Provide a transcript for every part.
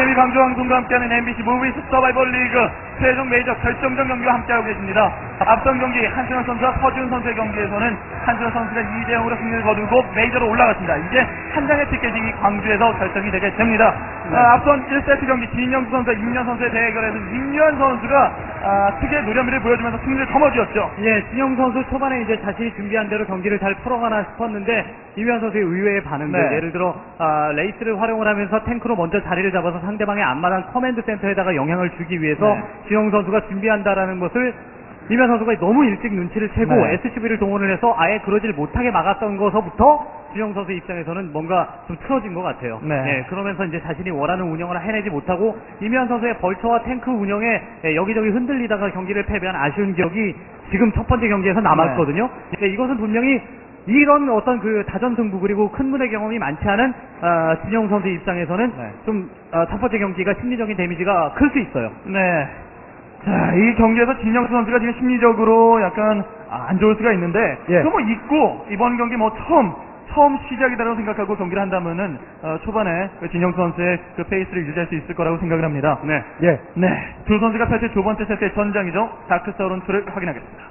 KB 광주방송과 함께하는 MBC 무비스 서바이벌 리그 최종 메이저 결정전 경기와 함께하고 계십니다. 앞선 경기 한준호 선수와 서지훈 선수의 경기에서는 한준호 선수가 2대0으로 승리를 거두고 메이저로 올라갔습니다. 이제 한 장의 티켓이 광주에서 결정이 되게 됩니다. 앞선 1세트 경기 진영수 선수와 임현 선수의 대결에서 임현 선수가 특유의 노련미를 보여주면서 승리를 거머쥐었죠. 예, 진영 선수 초반에 이제 자신이 준비한 대로 경기를 잘 풀어가나 싶었는데 임현 선수의 의외의 반응들, 예를 들어 레이스를 활용을 하면서 탱크로 먼저 자리를 잡아서 상대방의 앞마당 커맨드 센터에다가 영향을 주기 위해서 진영 선수가 준비한다라는 것을 임현 선수가 너무 일찍 눈치를 채고 SCV를 동원을 해서 아예 그러질 못하게 막았던 것서부터 진영 선수 입장에서는 뭔가 좀 틀어진 것 같아요. 예, 그러면서 이제 자신이 원하는 운영을 해내지 못하고 임현 선수의 벌처와 탱크 운영에 여기저기 흔들리다가 경기를 패배한 아쉬운 기억이 지금 첫 번째 경기에서 남았거든요. 예, 이것은 분명히 이런 어떤 그 다전승부 그리고 큰 무대 경험이 많지 않은 진영 선수 입장에서는 좀 첫 번째 경기가 심리적인 데미지가 클 수 있어요. 네. 자, 이 경기에서 진영수 선수가 지금 심리적으로 약간 안 좋을 수가 있는데 또 뭐 있고 이번 경기 뭐 처음 시작이다라고 생각하고 경기를 한다면은 초반에 진영수 선수의 그 페이스를 유지할 수 있을 거라고 생각을 합니다. 두 선수가 펼칠 두 번째 세트의 전장이죠. 다크사우론 2를 확인하겠습니다.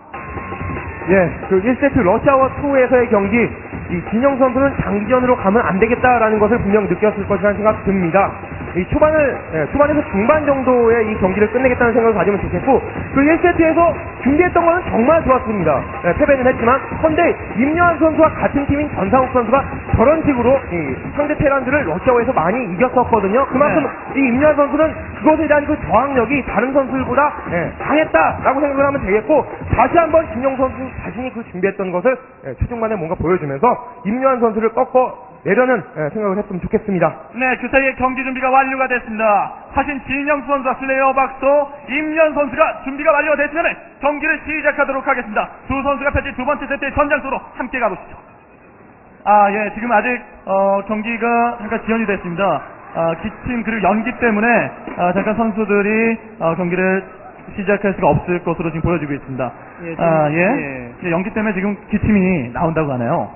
그 1세트 러시아워 2에서의 경기, 이 진영 선수는 장기전으로 가면 안 되겠다라는 것을 분명 느꼈을 것이라는 생각이 듭니다. 이 초반에서 중반 정도의 이 경기를 끝내겠다는 생각을 가지면 좋겠고, 그 1세트에서 준비했던 것은 정말 좋았습니다. 패배는 했지만, 그런데 임요한 선수와 같은 팀인 전상욱 선수가 저런 식으로 이 상대 테란들을 러시아워에서 많이 이겼었거든요. 그만큼 이 임요한 선수는 그것에 대한 그 저항력이 다른 선수들보다 강했다라고 생각을 하면 되겠고, 다시 한번 진영 선수 자신이 그 준비했던 것을 최종반에 뭔가 보여주면서 임요한 선수를 꺾어 내려는 생각을 했으면 좋겠습니다. 네, 그 사이에 경기 준비가 완료가 됐습니다. 사실 진영수 선수와 슬레이어 박소, 임현 선수가 준비가 완료가 됐으면 경기를 시작하도록 하겠습니다. 두 선수가 펼칠 두 번째 세트의 전장소로 함께 가보시죠. 지금 아직 경기가 잠깐 지연이 됐습니다. 기침 그리고 연기 때문에 잠깐 선수들이 경기를 시작할 수가 없을 것으로 지금 보여지고 있습니다. 연기 때문에 지금 기침이 나온다고 하네요.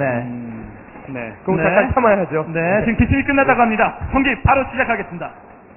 그럼 잠깐 참아야죠. 지금 기침이 끝났다고 합니다. 경기 바로 시작하겠습니다.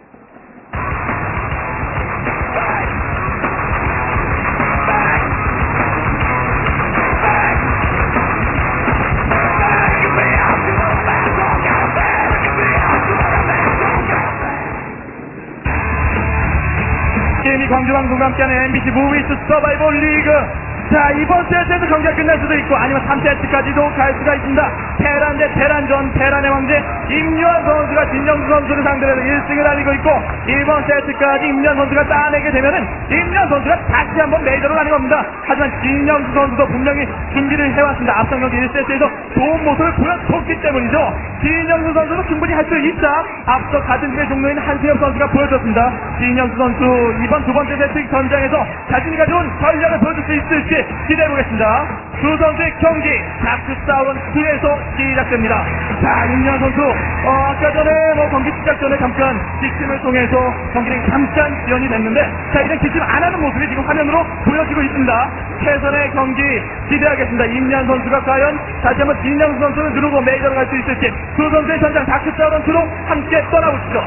게임이 광주방송과 함께하는 MBC 무비스 서바이벌 리그. 자, 이번 세트에서 경기가 끝날 수도 있고 아니면 3세트까지도 갈 수가 있습니다. 테란 대 테란전, 테란의 황제 임요한 선수가 진영수 선수를 상대로 1승을 달리고 있고, 이번 세트까지 임요한 선수가 따내게 되면은 임요한 선수가 다시 한번 메이저로 가는 겁니다. 하지만 진영수 선수도 분명히 준비를 해왔습니다. 앞선 경기 1세트에서 좋은 모습을 보여줬기 때문이죠. 진영수 선수도 충분히 할 수 있다. 앞서 같은 팀의 종로인 한승엽 선수가 보여줬습니다. 진영수 선수 이번 두 번째 세트 전장에서 자신이 가져온 전략을 보여줄 수 있을지 기대해보겠습니다. 두 선수의 경기 다크사우론 2에서 시작됩니다. 자, 임요한 선수 아까 전에 경기 시작 전에 잠깐 기침을 통해서 경기는 잠깐 지연이 됐는데, 자, 이제 기침 안 하는 모습이 지금 화면으로 보여지고 있습니다. 최선의 경기 기대하겠습니다. 임요한 선수가 과연 다시 한번 진영수 선수를 누르고 메이저로 갈 수 있을지, 두 선수의 전장 다크사우론 2로 함께 떠나보시죠.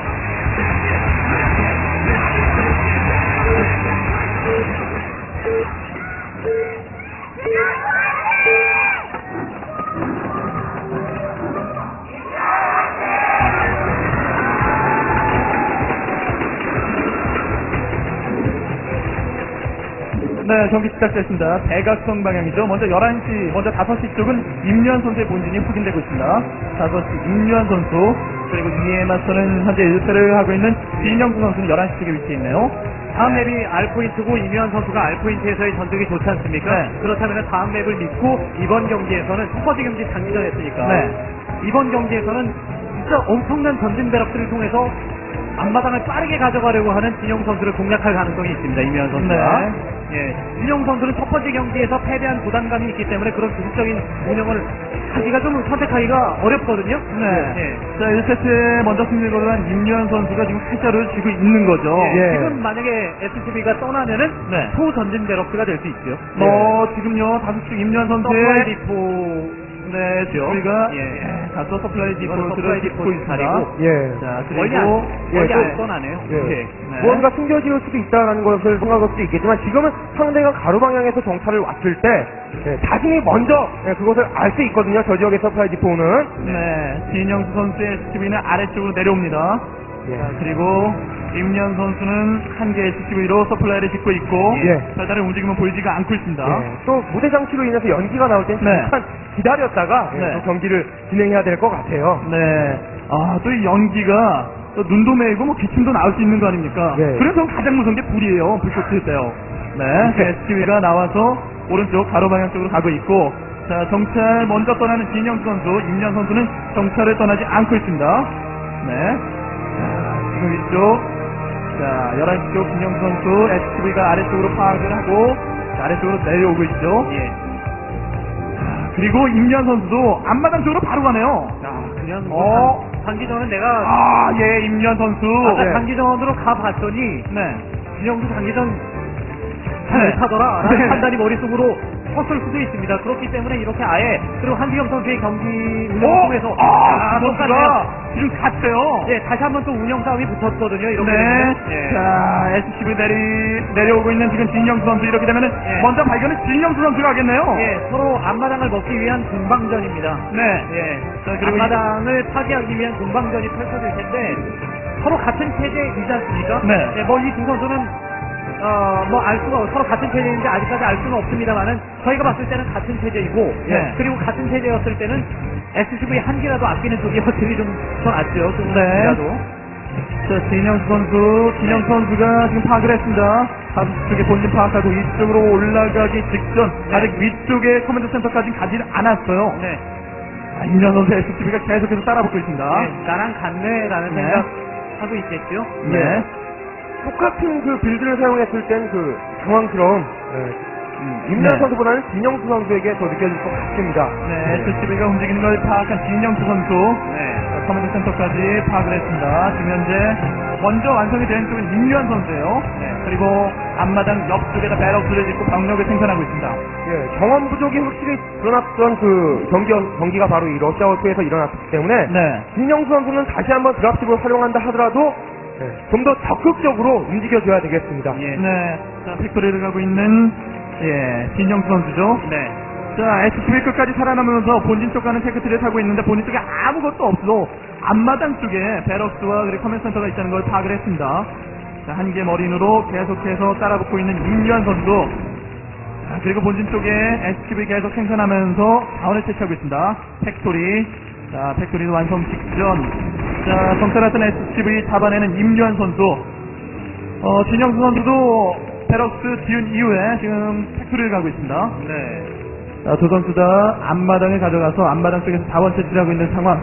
네, 경기 시작됐습니다. 대각선 방향이죠. 먼저 5시 쪽은 임요한 선수의 본진이 확인되고 있습니다. 5시 임요한 선수, 그리고 이에 맞서는 현재 1패를 하고 있는 진영수 선수는 11시 쪽에 위치해 있네요. 다음 맵이 R포인트고 임요한 선수가 R포인트에서의 전적이 좋지 않습니까? 그렇다면 다음 맵을 믿고 이번 경기에서는 첫 번째 경기 장기전 했으니까 이번 경기에서는 진짜 엄청난 전진 배럭들을 통해서 앞마당을 빠르게 가져가려고 하는 진영 선수를 공략할 가능성이 있습니다. 임요한 선수가. 진영 선수는 첫 번째 경기에서 패배한 부담감이 있기 때문에 그런 조직적인 운영을 하기가 좀 선택하기가 어렵거든요. 자, 1세트에 먼저 승리를 거둔 임요한 선수가 지금 패자를 쥐고 있는 거죠. 지금 만약에 SCV가 떠나면은 초전진 배럭스가 될 수 있죠. 지금요, 5시 임요한 선수의 디포 네, 저희가 예. 다소 서플라이 이거는 디포트를 서플라이 짓고 디포트 있습니다. 자리고. 예. 자, 멀리 안, 그리고 멀리 예, 안 떠나네요. 예. 네. 무언가 숨겨질 수도 있다는 것을 생각할 수도 있겠지만 지금은 상대가 가로 방향에서 정찰을 왔을 때 자신이 먼저 그것을 알 수 있거든요. 저 지역의 서프라이 디포는. 네, 진영수 선수의 SCV는 아래쪽으로 내려옵니다. 예. 자, 그리고 임현 선수는 한 개의 SCV로 서플라이를 짓고 있고 예. 별다른 움직임은 보이지가 않고 있습니다. 예. 또 무대 장치로 인해서 연기가 나올 땐 네. 잠깐 기다렸다가 네. 또 경기를 진행해야 될 것 같아요. 네, 또 이 연기가 또 눈도 메이고 뭐 기침도 나올 수 있는 거 아닙니까? 예. 그래서 가장 무서운 게 불이에요. 불꽃일 때요. 네, SCV가 나와서 오른쪽 가로 방향 쪽으로 가고 있고, 자, 정찰 먼저 떠나는 진영 선수, 임현 선수는 정찰을 떠나지 않고 있습니다. 네, 자, 지금 위쪽, 자, 11시 쪽 진영 선수, SCV가 아래쪽으로 파악을 하고, 자, 아래쪽으로 내려오고 있죠. 예. 그리고 임현 선수도 앞마당 쪽으로 바로 가네요. 자, 그냥 어. 뭐 장기전은 내가 예, 임현 선수. 아까 예. 장기전으로 가봤더니 네. 진영수 장기전 네. 잘하더라 라는 네. 판단이 머릿속으로 컸을 수도 있습니다. 그렇기 때문에 이렇게 아예 그리고 한기영 선수의 경기 운영을 통해서 선수가 지금 갔어요. 예, 다시 한번 또 운영 싸움이 붙었거든요. 이렇게 네. 되면. 예. 자, SCV 내려오고 있는 지금 진영수 선수 이렇게 되면은 예. 먼저 발견은 진영수 선수가 하겠네요. 예, 서로 앞마당을 먹기 위한 공방전입니다. 네. 예, 자, 그리고 앞마당을 파괴하기 위한 공방전이 펼쳐질 텐데 서로 같은 체제이지 않습니까? 네. 뭐 이 두 선수는 뭐 알 수가 서로 같은 체제인지 아직까지 알 수는 없습니다만은 저희가 봤을 때는 같은 체제이고 네. 그리고 같은 체제였을 때는 SCV 한 개라도 아끼는 쪽이 확실히 좀 더 낫죠. 네. 조금이라도. 자, 진영수 선수, 진영수 선수가 지금 파악을 했습니다. 다수 쪽에 본진 파악하고 이쪽으로 올라가기 직전 네. 아직 위쪽에 커맨드 센터까지 가지 않았어요. 네. 임현 선수 SCV가 계속해서 따라붙고 있습니다. 네, 나랑 같네라는 네. 생각 하고 있겠죠. 네. 똑같은 그 빌드를 사용했을 땐 그 당황스러움 임현 네. 선수보다는 진영수 선수에게 더 느껴질 것 같습니다. 네, SCV가 움직이는 걸 파악한 진영수 선수. 네. 커맨드 센터까지 파악을 했습니다. 지금 현재 먼저 완성이 된 쪽은 임유한 선수예요. 네. 그리고 앞마당 옆쪽에다 배럭스를 짓고 병력을 생산하고 있습니다. 예, 경험 부족이 확실히 드러났던 그 경기가 바로 이 러시아워2에서 일어났기 때문에 네. 진영수 선수는 다시 한번 드랍십을 활용한다 하더라도 좀 더 적극적으로 움직여줘야 되겠습니다. 예. 네. 자, 팩토리를 가고 있는 진영수 선수죠. 네. 자, SCV 끝까지 살아남으면서 본진 쪽 가는 테크트리를 타고 있는데 본진 쪽에 아무것도 없어 앞마당 쪽에 베럭스와 그리고 커맨드 센터가 있다는 걸 파악을 했습니다. 자, 한 개 머린으로 계속해서 따라붙고 있는 임유한 선수. 자, 그리고 본진 쪽에 SCV 계속 생산하면서 자원을 채취하고 있습니다. 팩토리. 자, 팩토리도 완성 직전. 자, 정찰했던 SCV 잡아내는 임유한 선수. 진영수 선수도 베럭스 지은 이후에 지금 팩토리를 가고 있습니다. 네. 자, 두 선수 다 앞마당을 가져가서 앞마당 쪽에서 자원 채취를 하고 있는 상황.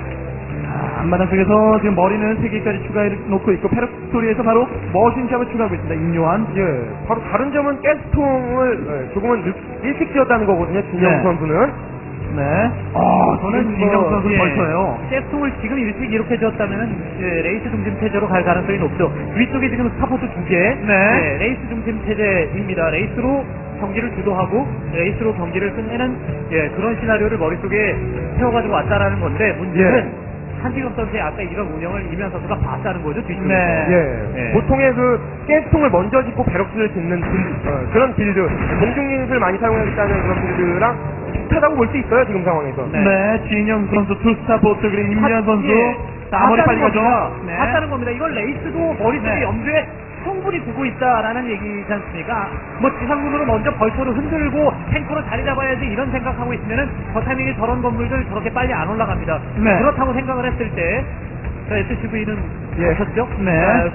자, 앞마당 쪽에서 지금 머리는 3개까지 추가해 놓고 있고 팩토리에서 바로 머신샵을 추가하고 있습니다. 임요한. 예, 바로 다른 점은 가스통을 조금은 일찍 지었다는 거거든요. 진영 네. 선수는. 네. 저는 진영 선수 벌써요. 셋통을 지금 일찍 이렇게 지었다면은 레이스 중심 체제로 갈 가능성이 높죠. 위쪽에 지금 스타포트 2개. 네. 레이스 중심 체제입니다. 레이스로 경기를 주도하고 레이스로 경기를 끝내는 그런 시나리오를 머릿속에 세워가지고 왔다라는 건데 문제는 한지금 선수의 아까 이런 운영을 이면 선수가 봤다는 거죠. 뒤쪽에서. 네. 예, 보통의 그 가스통을 먼저 짓고 베럭스를 짓는 그런 빌드, 공중유닛을 많이 사용하겠다는 그런 빌드랑 비슷하다고 볼 수 있어요. 지금 상황에서. 네. 진영 선수 투스타 보트 그리고 임유한 선수. 자, 머리 빨리 가죠. 네. 봤다는 겁니다. 이건 레이스도 머릿속에 네. 염두에 충분히 두고 있다라는 얘기지 않습니까? 뭐 지상군으로 먼저 벌초를 흔들고 탱커로 자리 잡아야지 이런 생각하고 있으면은 저 타이밍에 저런 건물들 저렇게 빨리 안 올라갑니다. 네. 그렇다고 생각을 했을 때 SCV는 하셨죠? 네.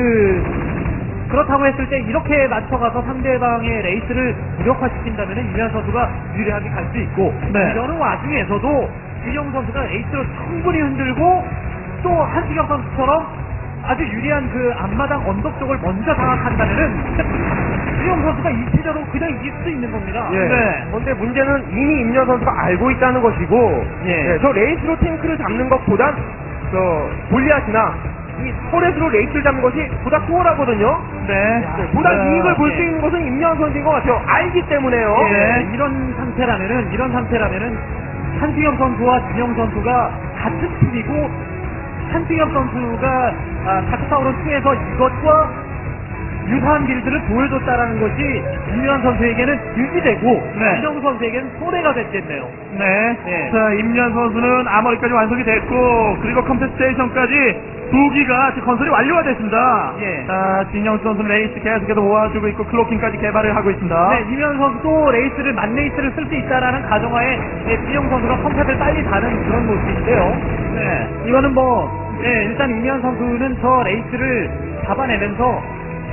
그렇다고 했을 때 이렇게 맞춰가서 상대방의 레이스를 무력화시킨다면 이면 선수가 유리하게 갈 수 있고 네. 이러는 와중에서도 진영 선수가 레이스를 충분히 흔들고 또 한시경 선수처럼 아주 유리한 그 앞마당 언덕 쪽을 먼저 장악한다면은 진영 선수가 이 체제로 그냥 이길 수 있는 겁니다. 예. 네. 그런데 문제는 이미 임현 선수가 알고 있다는 것이고, 예. 저 레이스로 탱크를 잡는 것보단 저 골리앗이나 이 터렛으로 레이스를 잡는 것이 보다 수월하거든요. 네. 보다 자, 이익을 볼 수 예. 있는 것은 임현 선수인 것 같아요. 알기 때문에요. 이런 상태라면은 한승엽 선수와 진영 선수가 같은 팀이고 한승엽 선수가 다크타워를 통해서 이것과 유사한 빌드를 보여줬다라는 것이 임요한 선수에게는 유지되고 네. 진영 선수에게는 손해가 됐겠네요. 네. 네. 자, 임현 선수는 아머리까지 완성이 됐고, 그리고 컴퓨테이션까지 2기가 지금 건설이 완료가 됐습니다. 예. 자, 진영 선수는 레이스 계속해서 모아주고 있고, 클로킹까지 개발을 하고 있습니다. 네, 임요한 선수도 레이스를 만 레이스를 쓸 수 있다라는 가정하에 진영 선수가 컴퓨터를 빨리 다는 그런 모습인데요. 네, 이거는 일단 임요한 선수는 저 레이스를 잡아내면서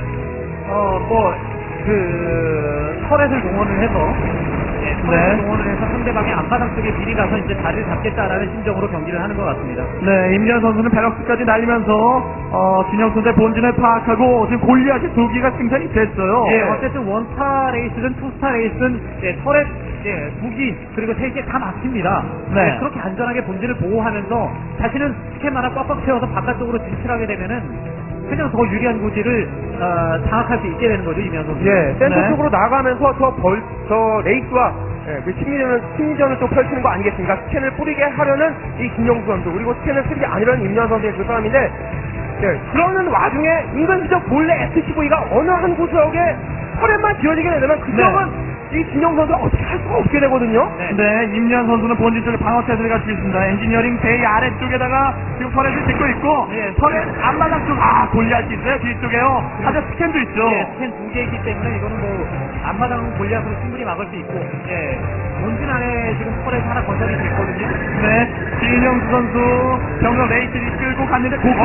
터렛을 동원을 해서 터렛을 동원을 해서 상대방의 앞바닥 쪽에 미리 가서 이제 자리를 잡겠다라는 심정으로 경기를 하는 것 같습니다. 네, 임현 선수는 베럭스까지 날리면서 진영 선수의 본진을 파악하고 지금 골리앗이 2기가 생산이 됐어요. 예, 어쨌든 원스타 레이스든 투스타 레이스든 터렛 2기 그리고 3개 다 막힙니다. 네. 그렇게 안전하게 본진을 보호하면서 자신은 스캔 하나 꽉꽉 채워서 바깥쪽으로 진출하게 되면은 그냥 더 유리한 고지를 장악할 수 있게 되는 거죠, 이면 선수. 예, 센터 네. 쪽으로 나가면서 저 레이스와 그 심리전을 또 펼치는 거 아니겠습니까? 스캔을 뿌리게 하려는 이 김영수 선수, 그리고 스캔을 뿌리게 아니려는 임현 선수의 그 싸움인데, 그러는 와중에 은근슬쩍 몰래 SCV가 어느 한 구석에 터렛만 지어지게 되면 그 점은 이 진영 선수가 어떻게 할 수가 없게 되거든요. 네, 임현 선수는 본진 쪽에 방어 태세를 갖추고 있습니다. 엔지니어링 베이 아래쪽에다가 지금 터렛을 짓고 있고, 예. 터렛 앞마당 쪽, 골리앗이 있어요, 뒤쪽에요. 하지만 스캔도 있죠. 스캔 2개이기 때문에 이거는 앞마당 골리앗으로 충분히 막을 수 있고, 본진 안에 지금 터렛 하나 건설이 돼 있거든요. 네, 진영수 선수 병력 레이스를 이끌고 갔는데, 어디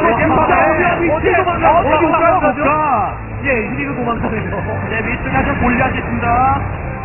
가 유리로 도망가네요. 네, 밑쪽에 아주 골리앗이 있습니다.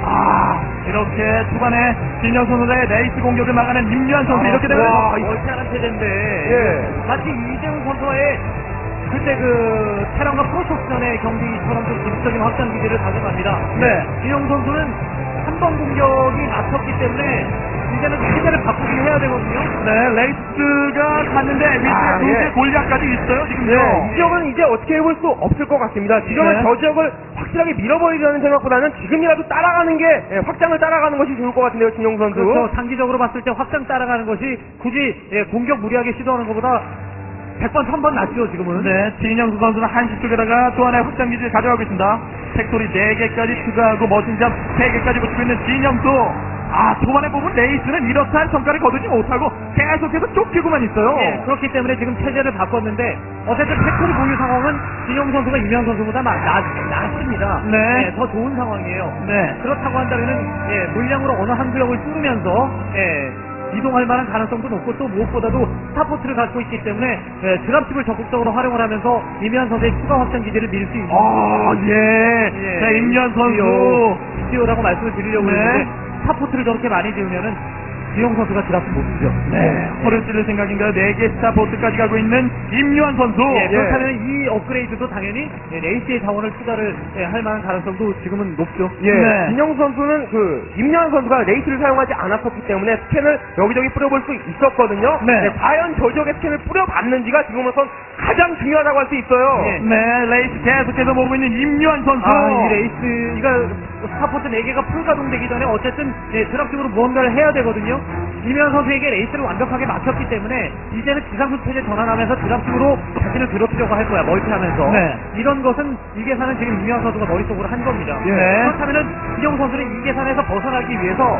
이렇게 초반에 진영 선수의 레이스 공격을 막아낸 임유한 선수 이렇게 되면 멀티하는 체제인데 마치 이재훈 선수와의 그때 테란과 프로토스전의 경기처럼 좀 기술적인 확장 기제를 가져갑니다. 네. 진영 선수는 한 번 공격이 막혔기 때문에 이제는 체제를 바꾸긴 해야 되거든요. 네, 레이스가 갔는데 밑에 골리앗까지 있어요, 지금요. 이 지역은 이제 어떻게 해볼 수 없을 것 같습니다. 지금은 네. 저 지역을 확실하게 밀어버리려는 생각보다는 지금이라도 따라가는 게 확장을 따라가는 것이 좋을 것 같은데요, 진영 선수. 그렇죠. 단기적으로 봤을 때 확장 따라가는 것이 굳이 공격 무리하게 시도하는 것보다 100번, 1000번 낫죠, 지금은. 네, 진영수 선수는 한시 쪽에다가 또 하나의 확장기지를 가져가고 있습니다. 팩토리 4개까지 추가하고 머신점 3개까지 붙이고 있는 진영수. 초반에 보면 레이스는 이렇다한 성과를 거두지 못하고 계속해서 쫓기고만 있어요. 예, 그렇기 때문에 지금 체제를 바꿨는데 어쨌든 팩토리 보유 상황은 진영 선수가 임현 선수보다 낫습니다. 네. 예, 더 좋은 상황이에요. 네. 그렇다고 한다면은 물량으로 어느 한 구역을 뚫으면서 이동할 만한 가능성도 높고 또 무엇보다도 스타포트를 갖고 있기 때문에 드랍십을 적극적으로 활용을 하면서 임현 선수의 추가 확장 기지를 밀 수 있는 네, 임현 선수 스티어라고 말씀을 드리려고 네. 했는데 스타포트를 저렇게 많이 지으면은 진영 선수가 드랍십 못 쓰죠. 네, 허를 찌를 생각인가요? 4개 스타포트까지 가고 있는 임유한 선수. 그렇다면 이 업그레이드도 당연히 레이스의 자원을 투자를 할 만한 가능성도 지금은 높죠. 네. 진영 선수는 임현 선수가 레이스를 사용하지 않았었기 때문에 스캔을 여기저기 뿌려볼 수 있었거든요. 네. 과연 저 지역에 스캔을 뿌려봤는지가 지금으로선 가장 중요하다고 할 수 있어요. 네, 레이스 계속해서 모으고 있는 임유한 선수. 이 레이스가 스타포트 4개가 풀가동되기 전에 어쨌든 드랍식으로 무언가를 해야 되거든요. 임현 선수에게 레이스를 완벽하게 막혔기 때문에 이제는 지상수 체제 전환하면서 드랍식으로 자신을 괴롭히려고 할 거야, 멀티하면서. 네. 이런 것은 이 계산은 지금 임현 선수가 머릿속으로 한 겁니다. 예. 그렇다면은 진영 선수는 이 계산에서 벗어나기 위해서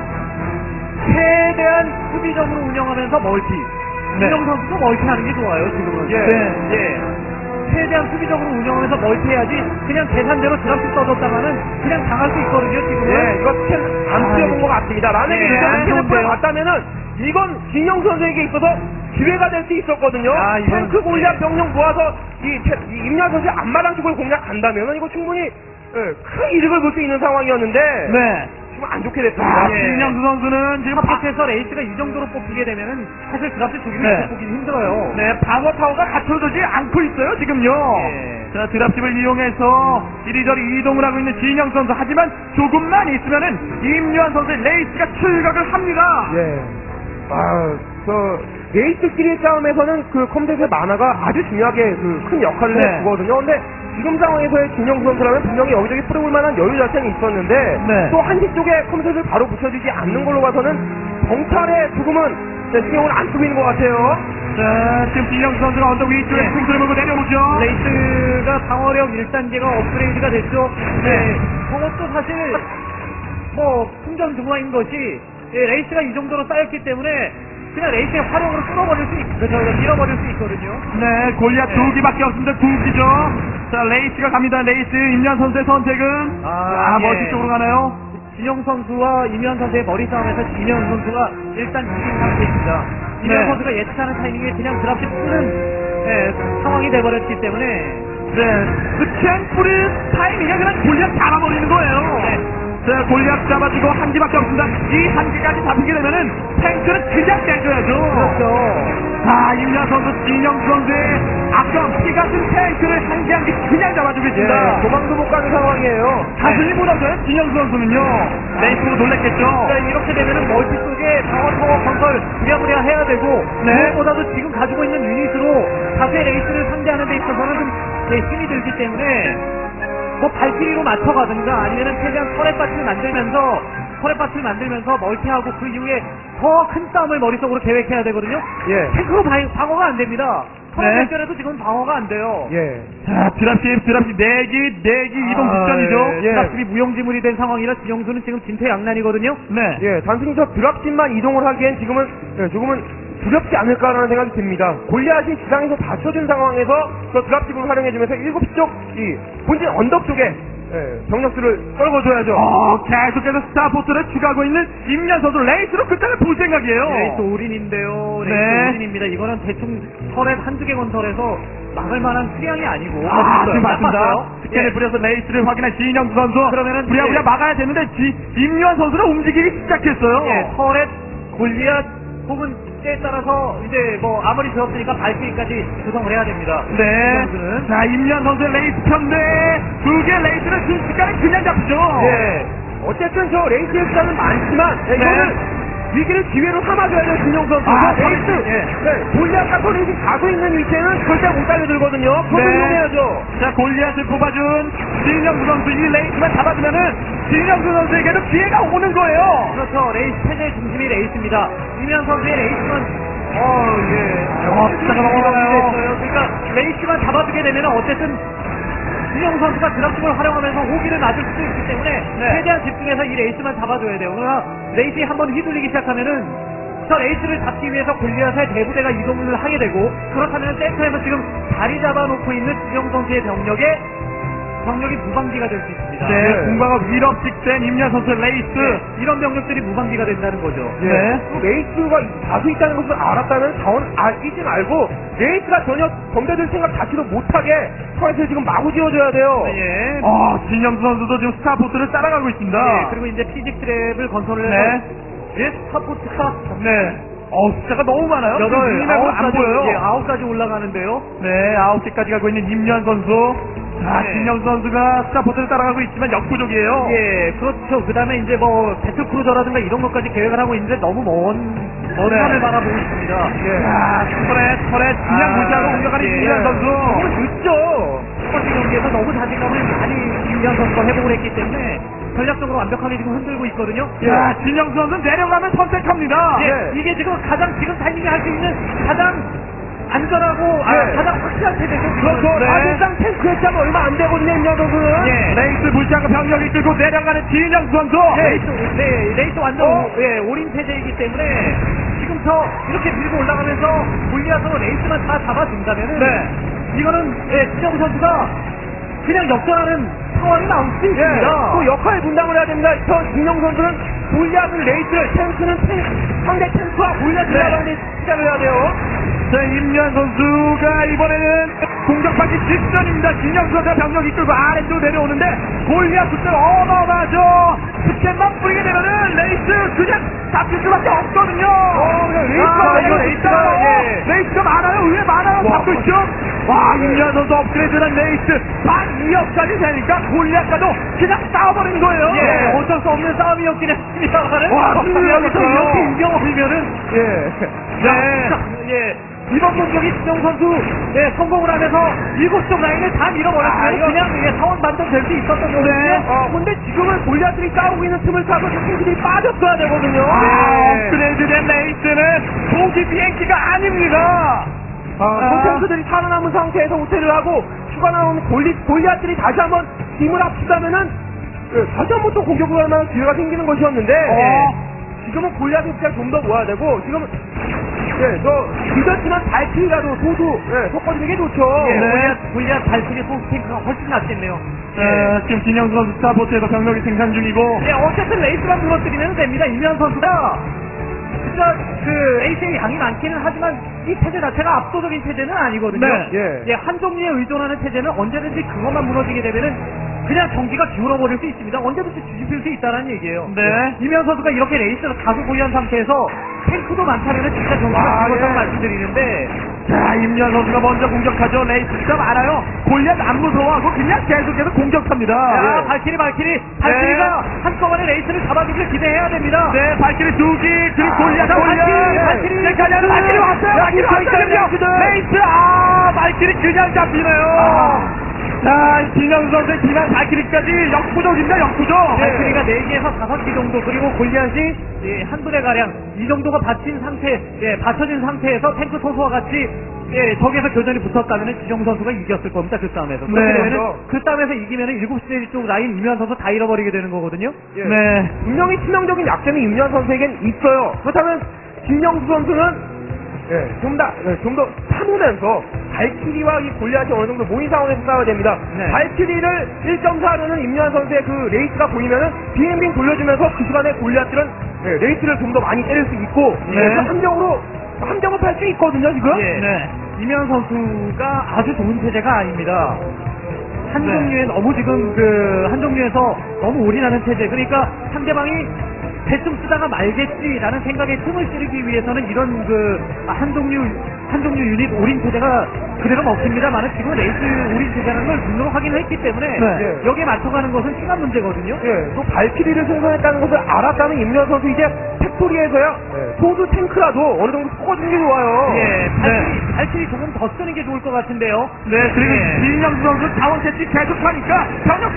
최대한 수비적으로 운영하면서 멀티. 진영 선수도 멀티하는 게 좋아요, 지금은. 최대한 수비적으로 운영하면서 멀티해야지 그냥 계산대로 드랍식 떠줬다가는 그냥 당할 수 있거든요, 지금은. 이거 스캔 안 뿌려본 것 같습니다. 만약에 이제 안 스캔을 좋은데요. 뿌려봤다면은 이건 진영 선수에게 있어서 기회가 될 수 있었거든요. 이건, 탱크 공략 병력 모아서 이 임현 선수의 앞마당 쪽을 공략한다면은 이거 충분히 큰 이득을 볼 수 있는 상황이었는데 네. 좀 안 좋게 됐습니다. 진영수 선수는 지금 탑에서 레이스가 이 정도로 뽑히게 되면은 사실 드랍식 조기를 네. 뽑기는 힘들어요. 네, 방어 타워가 갖춰지지 않고 있어요, 지금요. 자, 드랍십을 이용해서 이리저리 이동을 하고 있는 진영 선수. 하지만 조금만 있으면은 임유한 선수의 레이스가 출각을 합니다. 레이스끼리의 싸움에서는 그 컴셋의 만화가 아주 중요하게 큰 역할을 네. 해주거든요. 근데 지금 상황에서의 진영수 선수라면 분명히 여기저기 뿌려볼 만한 여유 자체는 있었는데 네. 또 한시 쪽에 컴셋을 바로 붙여주지 않는 걸로 봐서는 정찰에 조금은 신경을 안 쓰고 있는 것 같아요. 자, 지금 진영수 선수가 언덕 위쪽에 네. 승부를 몰고 내려오죠. 레이스가 방어력 1단계가 업그레이드가 됐죠. 네. 그것도 사실 뭐 풍전등화인 것이 레이스가 이 정도로 쌓였기 때문에 그냥 레이스의 활용으로 뚫어버릴 수 그렇죠. 밀어버릴 수 있거든요. 네, 골리앗 네. 두 기밖에 없습니다. 두 기죠. 자, 레이스가 갑니다. 레이스 임현 선수의 선택은 멀티 예. 쪽으로 가나요? 진영 선수와 이면 선수의 머리 싸움에서 이면 선수가 일단 이긴 상태입니다. 이면 네. 선수가 예측하는 타이밍에 그냥 드랍십 쓰는 상황이 돼버렸기 때문에 네, 그 챔프를 타이밍에 그냥 골리앗 잡아버리는 거예요. 네. 자, 골리앗 잡아주고 한 기밖에 없습니다. 이 한 기까지 잡히게 되면은 탱크는 그냥 떼줘야죠. 그렇죠. 자, 임현 선수, 진영수 선수의 아까 피 같은 탱크를 한 기 한 기 그냥 잡아주고 있습니다. 도망도 못 가는 상황이에요. 가슴이 무너져요, 진영수 선수는요. 레이스로 놀랬겠죠. 네, 이렇게 되면은 멀티 쪽에 방어 건설 부랴부랴 해야 되고 네. 무엇보다도 지금 가지고 있는 유닛으로 다수의 레이스를 상대하는 데 있어서는 좀 힘이 들기 때문에 뭐 발키리로 맞춰가든가 아니면은 최대한 터렛밭을 만들면서 멀티하고 그 이후에 더 큰 싸움을 머릿속으로 계획해야 되거든요. 예. 탱크로 방어가 안 됩니다. 터렛 네. 발전에도 지금 방어가 안 돼요. 예. 자, 드랍십 4기 이동 직전이죠. 예. 드랍십이 무용지물이 된 상황이라 진영수는 지금 진퇴양난이거든요. 네. 예, 단순히 저 드랍십만 이동을 하기엔 지금은 조금은 두렵지 않을까라는 생각이 듭니다. 골리앗이 지상에서 받쳐준 상황에서 저 드랍십을 활용해주면서 7시 쪽 이 본진 언덕 쪽에 병력수를 떨궈줘야죠. 계속해서 스타포트를 추가하고 있는 임현 선수 레이스로 끝장을 볼 생각이에요. 레이스 올인인데요. 레이스 네. 올인입니다. 이거는 대충 터렛 한두 개 건설해서 막을 만한 수량이 아니고. 지금 맞습니다. 나빴어요. 스캔을 예. 뿌려서 레이스를 확인한 진영수 선수. 그러면은 부랴부랴 예. 막아야 되는데 임현 선수는 움직이기 시작했어요. 예, 터렛, 골리앗 혹은 때에 따라서 이제 뭐 아무리 들었으니까 발키리까지 구성을 해야 됩니다. 네. 선수는. 자, 임현 선수의 레이스 편대 두 개의 레이스를 순식간에 그냥 잡죠. 예. 어쨌든 저 레이스의 숫자는 많지만 이거는 위기를 기회로 삼아줘야 돼요, 진영 선수. 레이스, 골리앗과 터렛이 가고 있는 위치에는 절대 못 달려들거든요. 그걸 이용해야죠. 자, 골리앗을 뽑아준 진영수 선수 이 레이스만 잡아주면은 진영수 선수에게도 기회가 오는 거예요. 그렇죠. 레이스 체제의 중심이 레이스입니다. 이면 선수의 레이스만 숫자가 넘어가나요? 그러니까 레이스만 잡아주게 되면 어쨌든 진영 선수가 드랍십을 활용하면서 호기를 맞을 수도 있기 때문에 최대한 집중해서 이 레이스만 잡아줘야 돼요. 그러나 레이스에 한번 휘둘리기 시작하면은 저 레이스를 잡기 위해서 골리앗의 대부대가 이동을 하게 되고 그렇다면 센터에서 지금 자리 잡아놓고 있는 진영 선수의 병력이 무방비가 될 수 있습니다. 네, 공방업 1업 직된 임현 선수의 레이스. 이런 병력들이 무방비가 된다는 거죠. 네. 레이스가 다수 있다는 것을 알았다면 자원 잊지 말고 레이스가 전혀 덤벼들 생각 자체도 못하게 터렛을 지금 마구 지어줘야 돼요. 예. 진영수 선수도 지금 스타포트를 따라가고 있습니다. 예, 그리고 이제 피직 트랩을 건설을 네. 해서 예, 스타포트가 네. 숫자가 너무 많아요. 여덟, 안 보여요. 예, 9까지 올라가는데요. 네, 9개까지 가고 있는 임현 선수. 자, 네. 진영 선수가 스타포트를 따라가고 있지만 역부족이에요. 예, 그렇죠. 그 다음에 이제 뭐, 배틀크루저라든가 이런 것까지 계획을 하고 있는데 너무 먼 산을 바라보고 있습니다. 자, 터렛 그냥 무시하고 공격하는 임현 선수. 너무 늦죠. 첫 번째 경기에서 너무 자신감을 많이 임현 선수가 회복을 했기 때문에 전략적으로 완벽하게 지금 흔들고 있거든요. 자, 진영 선수는 내려가면 선택합니다. 예, 이게 지금 지금 타이밍에 할 수 있는 가장 안전하고 가장 확실한 체제죠. 그렇죠. 네. 사실상 탱크 횟수가 얼마 안 되거든요, 임현 선수는. 예. 레이스 무시하고 병력이 끌고 내려가는 진영 선수. 레이스 완전 올인 체제이기 때문에 지금부터 이렇게 밀고 올라가면서 골리앗으로 레이스만 다 잡아준다면은 네. 이거는 진영 선수가 그냥 역전하는 상황이 나올 수 있습니다. 또 역할 분담을 해야 됩니다. 저 진영 선수는 골리앗은 레이스를, 탱크는 상대 탱크와 골리앗을 나가는 데 시작을 해야 돼요. 자, 임현 선수가 이번에는 공격받기 직전입니다. 진영 선수가 병력 이끌고 아래쪽으로 내려오는데 골리앗 숫자가 어마어마하죠. 스캔만 뿌리게 되면은 레이스 그냥 잡힐 수밖에 없거든요. 레이스가 많아요. 위에 많아요. 잡고 있죠. 와, 임현 선수 업그레이드한 레이스 반 2억까지 되니까 골리앗과도 그냥 싸워버린 거예요. 예, 어쩔 수 없는 싸움이었긴 했습니다만은 와, 여기서 이렇게 이겨 올리면은 예. 이번 공격이 진영 선수 성공을 하면서 7쪽 라인을 다 밀어버렸으면 그냥 사원 반전 될 수 있었던 거거든요. 근데 지금은 골리앗들이 싸우고 있는 틈을 타고 탱크들이 빠졌어야 되거든요. 업그레이드된 레이스는 조기 비행기가 아닙니다. 탱크들이 살아남은 상태에서 호텔을 하고 추가 나오는 골리앗들이 다시 한번 힘을 합치다면은 다시 한번 또 공격을 할 만한 기회가 생기는 것이었는데 지금은 골리앗의 숫자가 좀 더 모아야 되고 지금은 늦었지만 발키리라도 소수 섞어주는 게 좋죠. 골리앗 발키리 소스 탱크가 훨씬 낫겠네요. 지금 진영 선수 스타포트에서 병력이 생산 중이고 어쨌든 레이스만 무너뜨리면 됩니다. 임현 선수가 진짜 그 에이스의 양이 많기는 하지만 이 체제 자체가 압도적인 체제는 아니거든요. 한 종류에 의존하는 체제는 언제든지 그것만 무너지게 되면은 그냥 경기가 기울어버릴 수 있습니다. 언제든지 뒤집힐 수 있다는 얘기예요. 임현 선수가 이렇게 레이스를 다소 보유한 상태에서 탱크도 많다면 진짜 경기가 기울었다고 말씀드리는데 자, 임현 선수가 먼저 공격하죠. 레이스 숫자 많아요. 골리앗 안 무서워하고 그냥 계속해서 공격합니다. 발키리가 한꺼번에 레이스를 잡아주길 기대해야 됩니다. 발키리 2기 그리고 골리앗 발키리 왔어요. 레이스 발키리 그냥 잡히네요. 자, 진영 선수의 기만 발키리까지 역부족입니다. 역부족. 발키리가 4개에서 5기 정도 그리고 골리앗이 한분의 가량 이 정도가 받쳐진 상태에서 탱크 소수와 같이 적에서 교전이 붙었다면 지정 선수가 이겼을 겁니다. 그 싸움에서. 그 싸움에서 이기면 7시 쪽 라인 임현 선수 다 잃어버리게 되는 거거든요. 분명히 치명적인 약점이 임현 선수에겐 있어요. 그렇다면 진영수 선수는 좀 더 참으면서 발키리와 이 골리앗이 어느 정도 모인 상황에서 싸워야 됩니다. 발키리를 1.4르는 임요한 선수의 그 레이스가 보이면은 빙빙 돌려주면서 그 시간에 골리앗들은 레이스를 좀 더 많이 때릴 수 있고 함정을 팔 수 있거든요 지금. 임요한 선수가 아주 좋은 체제가 아닙니다. 한 종류에 너무 지금 한 종류에서 너무 올인하는 체제. 그러니까 상대방이 대충 쓰다가 말겠지라는 생각에 틈을 찌르기 위해서는 이런 한 종류 유닛 올인 체제가 그대로 먹힙니다만은 지금 레이스 올인 체제라는 걸 눈으로 확인을 했기 때문에 여기에 맞춰가는 것은 시간 문제거든요. 또 발키리를 생산했다는 것을 알았다는 임현 선수 이제 팩토리에서야 소수 탱크라도 어느 정도 섞어주는 게 좋아요. 발키리 조금 더 쓰는 게 좋을 것 같은데요. 그리고 진영수 선수 자원 채취 계속하니까 병력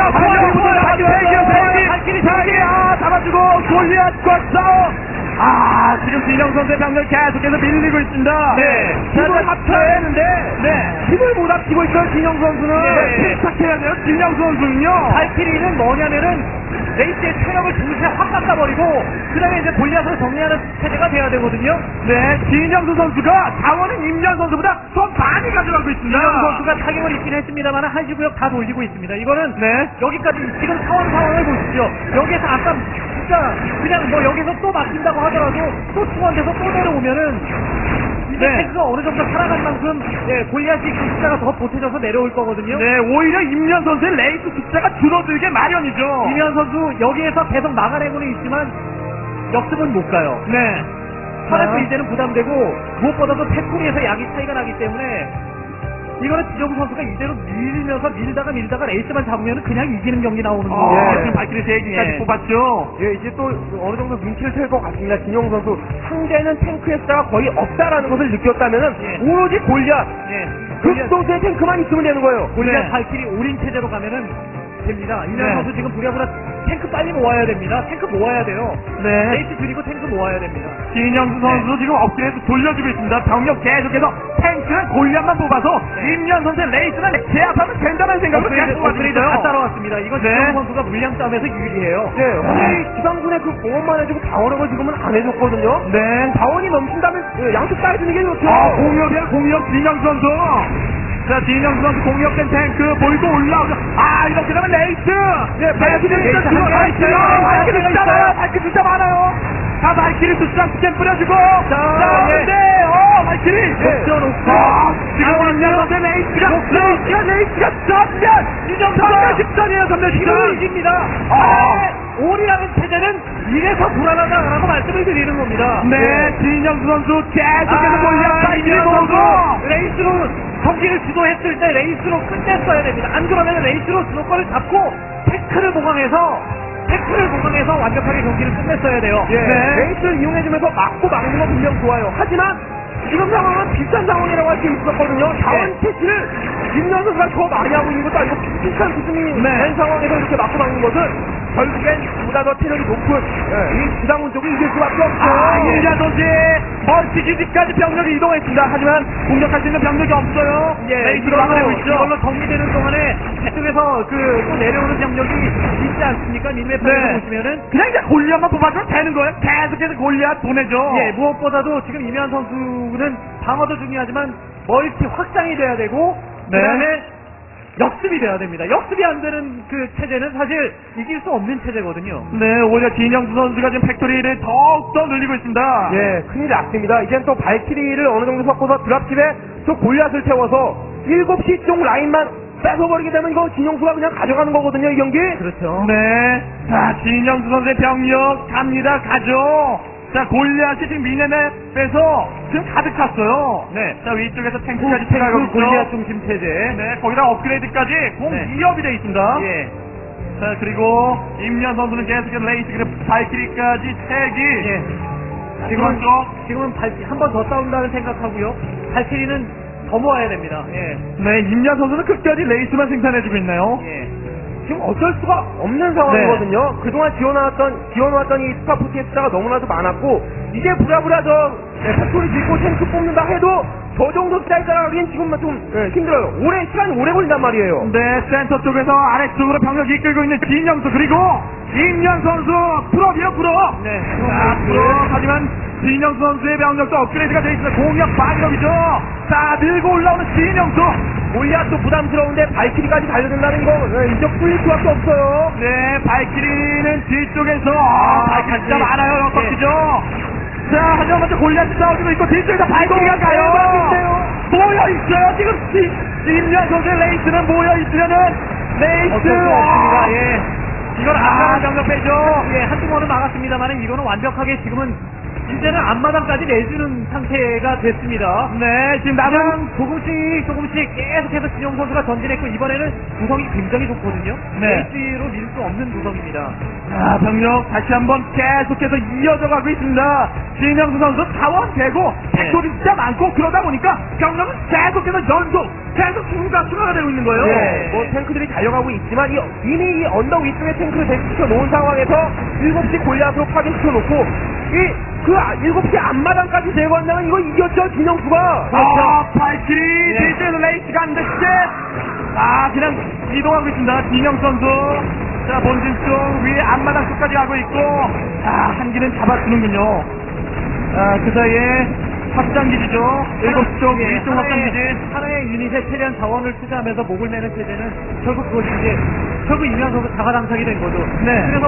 발키리 잡아주고 골리앗과 싸움. 지금 진영 선수의 병력 계속해서 밀리고 있습니다. 힘을 합쳐야 했는데 힘을 못 합치고 있어요 진영 선수는. 착해야 돼요. 진영 선수는요. 발키리는 뭐냐면은 레이스의 체력을 동시에 확 깎아버리고 그 다음에 이제 골리앗으로 정리하는 체제가 돼야 되거든요. 진영수 선수가 자원은 임현 선수보다 더 많이 가져가고 있습니다. 임현 선수가 타격을 입긴 했습니다만 한시구역 다 돌리고 있습니다. 이거는 여기까지 지금 상황을 보십시오. 여기에서 아까 진짜 그냥 여기서 또 막힌다고 하더라도 또 충원돼서 또 내려오면은 이제 탱크가 어느 정도 살아간 만큼 골리앗이 그 숫자가 더 보태져서 내려올 거거든요. 오히려 임현 선수의 레이스 숫자가 줄어들게 마련이죠. 임현 선수 여기에서 계속 막아내고는 있지만 역습은 못 가요. 하나도 이제는 부담되고 무엇보다도 팩토리에서 약이 차이가 나기 때문에 이거는 지정수 선수가 이대로 밀다가 레이스만 잡으면 그냥 이기는 경기 나오는 거예요. 지금 발키리 3개까지 뽑았죠. 이제 또 어느 정도 눈치를 챌 것 같습니다. 진영 선수 상대는 탱크의 숫자가 거의 없다라는 것을 느꼈다면은 오로지 골리앗 극도수의 탱크만 있으면 되는 거예요. 골리앗 발키리 올인 체제로 가면은 됩니다. 임현 선수 지금 부랴부랴 탱크 빨리 모아야 됩니다. 탱크 모아야 돼요. 레이스 줄이고 탱크 모아야 됩니다. 진영수 선수 지금 업그레이드 돌려주고 있습니다. 병력 계속해서 탱크는 골리앗만 뽑아서 임현 선수의 레이스는 제압하면 된다는 생각으로 계속 업그레이드 다 따라왔습니다. 이거 진영 선수가 물량 싸움에서 유리해요. 지상군의 그 공업만 해주고 방어력을 지금은 안 해줬거든요. 자원이 넘친다면 양쪽 다 해주는 게 좋죠. 공격 진영수 선수. 자, 진영수 선수 공격된 탱크 보이고 올라오죠. 이렇게 되면 레이스! 발키리 숫자 많아요. 발키리 숫자 스캔 뿌려주고. 발키리! 지금 임현 선수의 레이스가 전면! 전면 직전이에요, 전면 지금 직전! 이깁니다. 올이라는 체제는 이래서 불안하다라고 말씀을 드리는 겁니다. 네, 진영수 선수 계속해서 몰려 이민현 선수! 선수 레이스로 경기를 주도했을 때 레이스로 끝냈어야 됩니다. 안 그러면 레이스로 주도권을 잡고 태클을 보강해서 완벽하게 경기를 끝냈어야 돼요. 예, 네. 레이스를 이용해주면서 막고 막는 건 분명 좋아요. 하지만 지금 상황은 비슷한 상황이라고 할 수 있었거든요. 자원 채취를 김연 선수가 더 많이 하고 있는 것도 아니고 비슷한 수준이 된 상황에서 이렇게 막고 막는 것은 결국엔 보다 더 체력이 높은 이 지상훈 쪽이 이길 수밖에 없어요. 임자 선수의 멀티 기지까지 병력이 이동했습니다. 하지만 공격할 수 있는 병력이 없어요. 레이스로 막아내고 있죠. 이걸로 정리되는 동안에 저쪽에서 또 내려오는 병력이 있지 않습니까? 민맵판에서 보시면은 그냥 이제 골리앗만 뽑아주면 되는 거예요. 계속해서 골리앗 보내죠. 무엇보다도 지금 이면 선수는 방어도 중요하지만 멀티 확장이 돼야 되고 그다음에 역습이 돼야 됩니다. 역습이 안 되는 그 체제는 사실 이길 수 없는 체제거든요. 네, 오히려 진영수 선수가 지금 팩토리를 더욱더 늘리고 있습니다. 예, 큰일 났습니다. 이젠 또 발키리를 어느 정도 섞어서 드랍집에 또 골리앗을 태워서 7시 쪽 라인만 뺏어버리게 되면 이거 진영수가 그냥 가져가는 거거든요, 이 경기. 그렇죠. 네, 자, 진영수 선수의 병력 갑니다. 가죠. 자, 골리앗이 지금 미네맵에서 지금 가득 찼어요. 네. 자, 위쪽에서 탱크까지 태가고 있죠. 골리앗 중심 체제. 네, 거기다 업그레이드까지 공 2업이 돼 있습니다. 예. 자, 그리고 임현 선수는 계속해서 레이스 그리고 발키리까지 3기. 예. 지금은 한 번 더 싸운다는 생각하고요. 발키리는 더 모아야 됩니다. 예. 네, 임현 선수는 끝까지 레이스만 생산해주고 있네요. 예. 지금 어쩔 수가 없는 상황이거든요. 그동안 지어놓았던 이 스타포트의 숫자가 너무나도 많았고, 이제 부랴부랴 팩토리 짓고 탱크 뽑는다 해도 저 정도 숫자에 따라가기엔 지금 좀 힘들어요. 시간이 오래 걸린단 말이에요. 네, 센터 쪽에서 아래쪽으로 병력 이끌고 있는 진영수, 그리고 임현 선수, 풀업이요, 풀업! 네. 자, 풀업. 하지만 진영수 선수의 병력도 업그레이드가 돼 있습니다. 공격 반격이죠. 자, 밀고 올라오는 진영수. 골리앗도 부담스러운데 발키리까지 달려든다는 거 인적 뚫릴 수밖에 없어요. 네, 발키리는 뒤쪽에서 발키리 진짜 많아요. 꺾이죠. 자, 하지만 먼저 골리앗이 싸워주고 있고 뒤쪽에서 발키리가 가요. 모여 있어요. 지금 임현 선수의 레이스는 모여 있으면은 레이스. 없습니다. 예. 이건 아까운 병력 빼죠. 예, 한두 번은 막았습니다만은 이거는 완벽하게 지금은 이제는 앞마당까지 내주는 상태가 됐습니다. 네, 지금 남은 조금씩 계속해서 진영 선수가 전진했고 이번에는 구성이 굉장히 좋거든요. 네. 레이스로 밀 수 없는 구성입니다. 자, 병력 다시 한번 계속해서 이어져 가고 있습니다. 진영수 선수 자원되고 팩토리 진짜 많고 그러다 보니까 병력은 계속해서 계속 추가가 되고 있는 거예요. 네, 뭐 탱크들이 달려가고 있지만 이미 이 언덕 위쪽에 탱크를 대시켜 놓은 상황에서 7시 골리앗으로 파괴시켜 놓고 그 7시 앞마당까지 제거한다면 이거 이겼죠, 진영수가. 발키리 뒤쪽에서 레이스가 안 됐지. 그냥 이동하고 있습니다. 진영 선수. 자, 본진 쪽 위에 앞마당 쪽까지 가고 있고, 한 기는 잡아주는군요. 그 사이에 확장기지죠. 7쪽 위쪽 확장기지. 하나의 유닛에 최대한 자원을 투자하면서 목을 매는 체제는 결국 그것이 이제 결국 임현 선수 자가당착이 된 거죠. 네. 그래서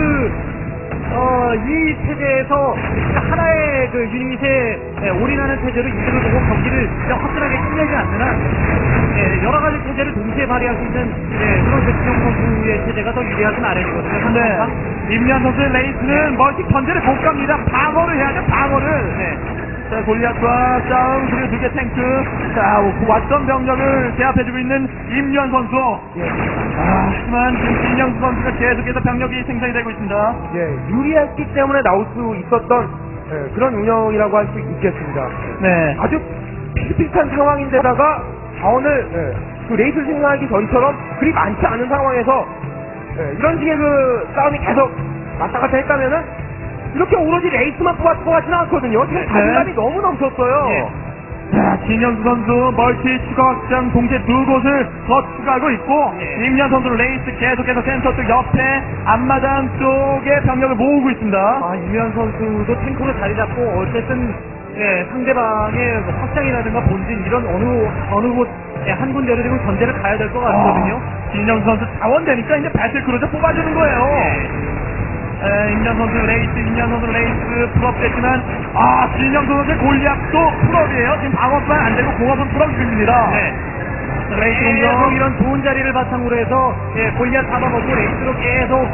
이 체제에서 하나의 그 유닛에 올인하는 체제로 이득을 보고 경기를 그냥 화끈하게 끝내지 않는 한 여러 가지 체제를 동시에 발휘할 수 있는 그런 백지영 선수의 체제가 더 유리하진 않거든요. 네. 임현 선수의 레이스는 멀티 견제를 못 갑니다. 방어를 해야죠, 방어를. 자, 골리앗과 싸움, 그리고 2개 탱크. 자, 왔던 병력을 제압해주고 있는 임현 선수. 하지만 지금 진영수 선수가 계속해서 병력이 생산이 되고 있습니다. 유리했기 때문에 나올 수 있었던 그런 운영이라고 할 수 있겠습니다. 네. 아주 비슷비슷한 상황인데다가 자원을 그 레이스를 생산하기 전처럼 그리 많지 않은 상황에서 이런 식의 그 싸움이 계속 왔다 갔다 했다면은 이렇게 오로지 레이스만 뽑았을 것 같지는 않거든요. 지금 자신감이 너무 넘쳤어요. 자, 진영수 선수 멀티 추가 확장 동시에 2곳을 더 추가하고 있고, 임현 선수는 레이스 계속해서 센터 쪽 옆에 앞마당 쪽에 병력을 모으고 있습니다. 임현 선수도 탱크로 자리 잡고 어쨌든 상대방의 확장이라든가 본진 이런 어느 곳 한 군데를 지금 전제를 가야 될 것 같거든요. 진영수 선수 자원되니까 이제 배틀크루즈 뽑아주는 거예요. 임현 선수 레이스, 임현 선수 레이스 풀업 됐지만, 진영 선수의 골리앗도 풀업이에요. 지금 방어만 안 되고 공업은 풀업 중입니다. 네. 레이스 계속 공격. 이런 좋은 자리를 바탕으로 해서 골리앗 잡아먹고 레이스로 계속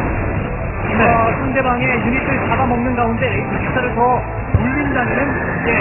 상대방의 유닛을 잡아먹는 가운데 레이스 숫자를 더 돌린다면은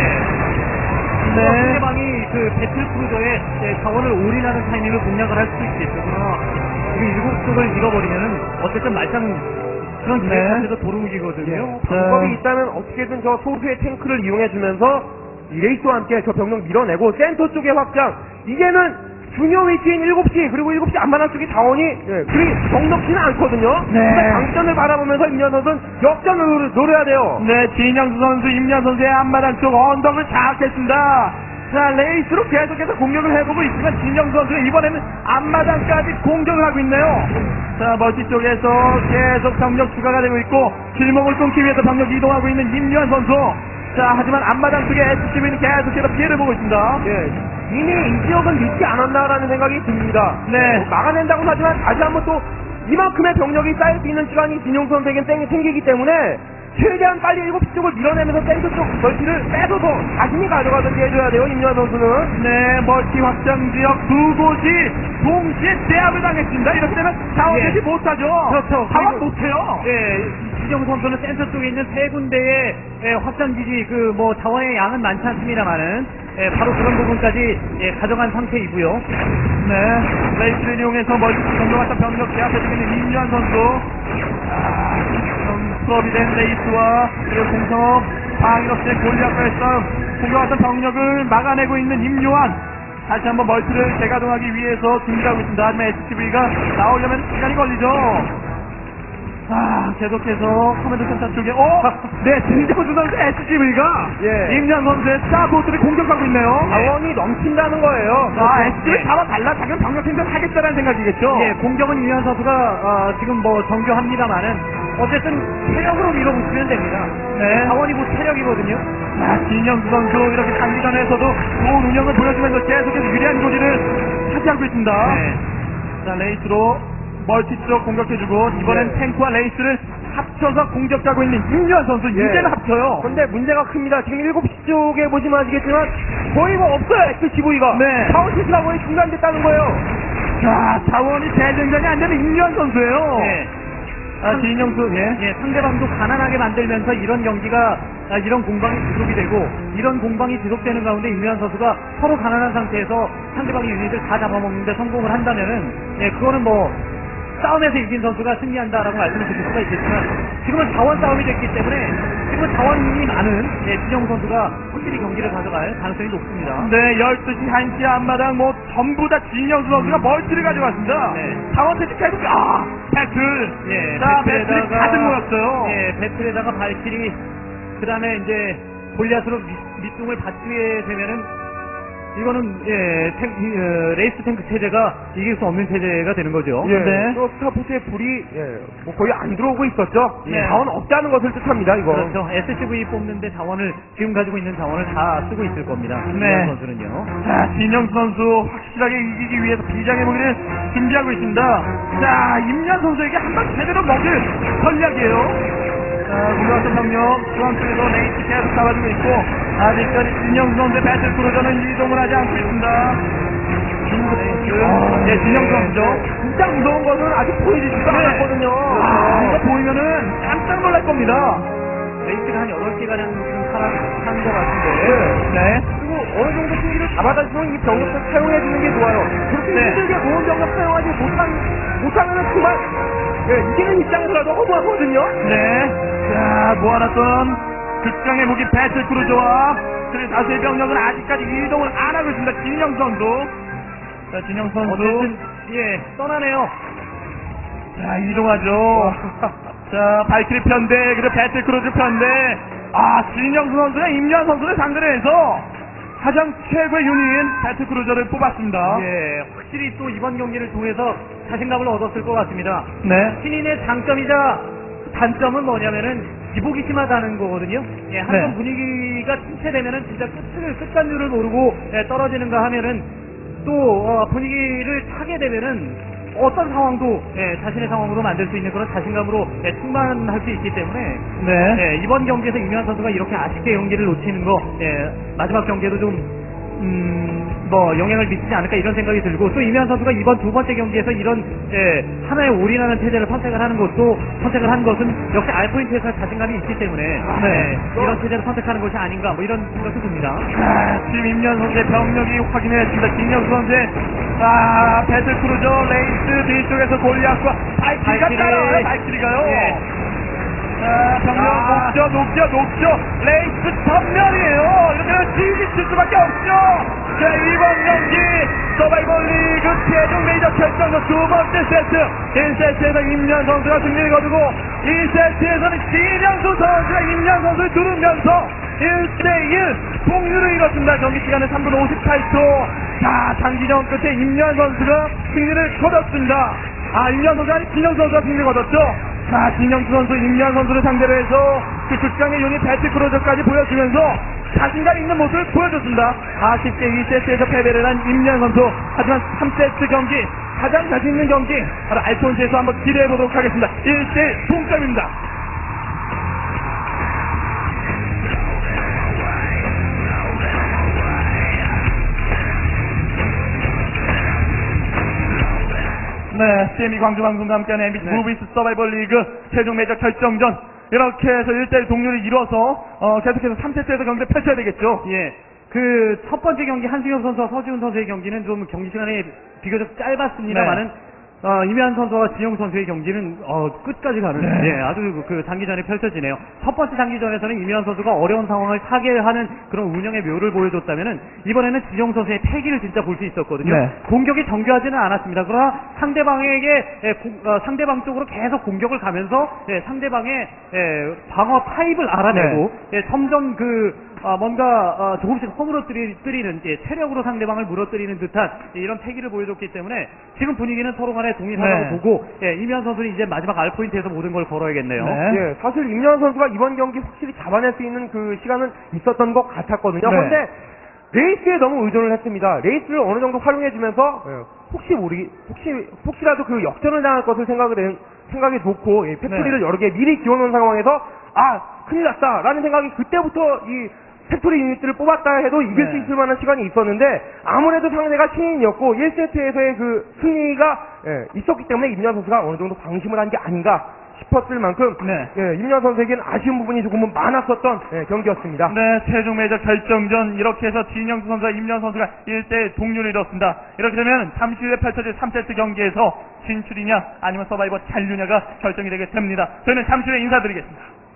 상대방이 그 배틀 크루저의 자원을 올인하는 타이밍을 공략을 할 수 있겠죠. 그러나 그 일곱 쪽을 잃어버리면은 어쨌든 말짱 그런 기회에서 도루묵이거든요. 방법이 있다면 어떻게든 저 소수의 탱크를 이용해주면서 이 레이스와 함께 저 병력 밀어내고 센터 쪽의 확장, 이제는 중요 위치인 7시 그리고 7시 안마당 쪽의 자원이 그리 적넉지는 않거든요. 네. 장전을 바라보면서 임현 선수는 역전을 노려야 돼요. 네, 진영수 선수, 임현 선수의 앞마당 쪽 언덕을 장악했습니다. 자, 레이스로 계속해서 공격을 해보고 있지만 진영수 선수가 이번에는 앞마당까지 공격을 하고 있네요. 자, 멀티 쪽에서 계속 병력 추가가 되고 있고 길목을 끊기 위해서 병력 이동하고 있는 임현 선수. 자, 하지만 앞마당 쪽에 SCV는 계속해서 피해를 보고 있습니다. 예, 이미 이 지역은 늦지 않았나라는 생각이 듭니다. 네. 막아낸다고 하지만 다시 한번 또 이만큼의 병력이 쌓일 수 있는 시간이 진용 선수에겐 생기기 때문에 최대한 빨리 7시 쪽을 밀어내면서 센터 쪽 멀티를 뺏어서 자신이 가져가든지 해줘야 돼요, 임현 선수는. 네, 멀티 확장 지역 두 곳이 동시에 제압을 당했습니다. 이렇게 되면 자원 대시 못하죠. 그렇죠. 자원 못해요. 진영 선수는 센터 쪽에 있는 세 군데의 확장기지 자원의 양은 많지 않습니다만은 바로 그런 부분까지 가져간 상태이고요. 네, 레이스를 이용해서 멀티 정도같은 병력 제압해주고 있는 임현 선수. 풀업이 된 레이스와 그리고 공성 방위로서의 골리앗과의 싸움, 공격했던 병력을 막아내고 있는 임요한. 다시 한번 멀티를 재가동하기 위해서 준비하고 있습니다. 하지만 SCV가 나오려면 시간이 걸리죠. 계속해서 커맨드 센터 쪽에 네, 진정수 선수 SCV가 임현 선수의 스타보트를 공격하고 있네요. 자원이 넘친다는 거예요. SCV 잡아달라, 자기는 병력 생산 하겠다는 생각이겠죠. 공격은 임현 선수가 지금 정교합니다만은 어쨌든 체력으로 밀어붙이면 됩니다. 네. 자원이 곧 체력이거든요. 진영수 선수 이렇게 단기전에서도 좋은 운영을 보여주면서 계속해서 유리한 고지를 차지하고 있습니다. 자, 레이스로 멀티 쪽 공격해주고 이번엔 탱크와 레이스를 합쳐서 공격하고 있는 임현 선수. 이제는 합쳐요. 근데 문제가 큽니다. 지금 7시 쪽에 보시면 아시겠지만 거의 없어요, SCV가. 네. 자원 실수가 거의 중단됐다는 거예요. 자, 자원이 대전전이 안 되는 임현 선수예요. 진영수, 상대방도 가난하게 만들면서 이런 경기가 이런 공방이 지속이 되고 이런 공방이 지속되는 가운데 임현 선수가 서로 가난한 상태에서 상대방의 유닛을 다 잡아먹는데 성공을 한다면은 그거는 싸움에서 이긴 선수가 승리한다라고 말씀을 드릴 수가 있겠지만 지금은 자원 싸움이 됐기 때문에 지금은 자원이 많은 진영 선수가 확실히 경기를 가져갈 가능성이 높습니다. 네, 12시, 1시 앞마당 전부 다 진영수 선수가 멀티를 가져갔습니다. 자원 대책 계속 배틀. 자, 배틀이 가득 모였어요. 배틀에다가 발길이 그다음에 이제 골리앗으로 밑둥을 받게 되면은 이거는 레이스 탱크 체제가 이길 수 없는 체제가 되는 거죠. 또 스타포트의 불이 거의 안 들어오고 있었죠. 네. 자원 없다는 것을 뜻합니다, 이거. 그렇죠. SCV 뽑는데 자원을 지금 가지고 있는 자원을 다 쓰고 있을 겁니다. 네. 이 선수는요. 자, 진영수 선수 확실하게 이기기 위해서 비장의 무기를 준비하고 있습니다. 자, 임현 선수에게 한 번 제대로 먹을 전략이에요. 자, 우리와서 병력 중앙 쪽에서 레이스 계속 잡아주고 있고 아직까지 진영수 선수의 배틀 크루저는 이동을 하지 않고 있습니다. 진영수 선수죠. 진짜 무서운 것은 아직 보여지지도 않았거든요. 이거 보이면은 깜짝 놀랄 겁니다. 레이스가 한 8개가량 지금 살아난 것 같은데. 그리고 어느 정도 승기를 잡아다시면 이 병력을 사용해주는 게 좋아요. 그렇게 힘들게 모은 병력 사용하지 못하면은 정말 이기는 입장에서라도 허무하거든요. 자, 모아놨던 극강의 무기 배틀 크루저와 그리고 다수의 병력은 아직까지 이동을 안 하고 있습니다. 진영 선수. 자, 진영 선수. 어쨌든 떠나네요. 자, 이동하죠. 자, 발키리 편대 그리고 배틀 크루즈 편대. 진영수 선수가 임현 선수를 상대로 해서 가장 최고의 유닛인 배틀 크루저를 뽑았습니다. 확실히 또 이번 경기를 통해서 자신감을 얻었을 것 같습니다. 신인의 장점이자 단점은 뭐냐면은 기복이 심하다는 거거든요. 한번 분위기가 침체되면은 진짜 끝간줄을 모르고 떨어지는가 하면은 또 분위기를 타게 되면은 어떤 상황도 자신의 상황으로 만들 수 있는 그런 자신감으로 충만할 수 있기 때문에 네. 이번 경기에서 임요한 선수가 이렇게 아쉽게 경기를 놓치는 거 마지막 경기에도 좀 영향을 미치지 않을까 이런 생각이 들고 또 임요한 선수가 이번 두 번째 경기에서 이런 하나에 올인하는 체제를 선택을 한 것은 역시 알포인트에서 자신감이 있기 때문에 이런 체제를 선택하는 것이 아닌가 뭐 이런 생각도 듭니다. 지금 임현 선수의 병력이 확인했습니다. 김영수 선수의 배틀크루저 레이스 뒤쪽에서 골리앗과 발키리가 따라와요. 발키리가요. 병력 녹죠. 레이스 전면이에요. 이러면 뒤집힐 수밖에 없죠. 자, 이번 경기 서바이벌 리그 최종 메이저 결정전 두 번째 세트. 1세트에서 임현 선수가 승리를 거두고 2세트에서는 진영수 선수가 임현 선수를 두르면서 1대1 동률을 이뤘습니다. 경기 시간은 3분 58초. 자, 장기전 끝에 임현 선수가 승리를 거뒀습니다. 임현 선수가 아니 진영수 선수가 승리를 거뒀죠. 자, 진영수 선수, 임현 선수를 상대로 해서 그 극강의 유닛 배틀크루저까지 보여주면서 자신감 있는 모습을 보여줬습니다. 아쉽게 2세트에서 패배를 한 임현 선수. 하지만 3세트 경기, 가장 자신 있는 경기, 바로 알폰스에서 한번 기대해보도록 하겠습니다. 1대1 동점입니다. 네, CME 광주방송과 함께하는 MBC 무비스 서바이벌 리그 최종 매적 결정전. 이렇게 해서 1대1 동률을 이뤄서 계속해서 3세트에서 경기를 펼쳐야 되겠죠. 예. 그 첫 번째 경기 한승엽 선수와 서지훈 선수의 경기는 좀 경기 시간이 비교적 짧았습니다만은 임요한 선수와 진영 선수의 경기는 끝까지 가는 아주 그 장기전이 펼쳐지네요. 첫 번째 장기전에서는 임요한 선수가 어려운 상황을 타개하는 그런 운영의 묘를 보여줬다면은 이번에는 진영 선수의 패기를 진짜 볼 수 있었거든요. 공격이 정교하지는 않았습니다. 그러나 상대방에게 상대방 쪽으로 계속 공격을 가면서 상대방의 방어 타입을 알아내고 점점 뭔가 조금씩 허물어뜨리는 체력으로 상대방을 무너뜨리는 듯한 이런 패기를 보여줬기 때문에 지금 분위기는 서로 간에 동일하다고 보고 임요한 선수는 이제 마지막 알포인트에서 모든 걸 걸어야겠네요. 사실 임요한 선수가 이번 경기 확실히 잡아낼 수 있는 그 시간은 있었던 것 같았거든요. 그런데 레이스에 너무 의존을 했습니다. 레이스를 어느 정도 활용해주면서 혹시라도 그 역전을 당할 것을 생각에 놓고 팩토리를 여러 개 미리 지어놓은 상황에서 큰일 났다라는 생각이 그때부터 이 팩토리 유닛들을 뽑았다 해도 이길 수 있을 만한 시간이 있었는데 아무래도 상대가 신인이었고 1세트에서의 그 승리가 있었기 때문에 임요한 선수가 어느 정도 방심을 한 게 아닌가 싶었을 만큼 임요한 선수에게는 아쉬운 부분이 조금은 많았었던 경기였습니다. 네, 최종 매적 결정전 이렇게 해서 진영수 선수와 임요한 선수가 1대1 동률을 이뤘습니다. 이렇게 되면 잠시 후에 펼쳐질 3세트 경기에서 진출이냐 아니면 서바이버 잔류냐가 결정이 되게 됩니다. 저희는 잠시 후에 인사드리겠습니다.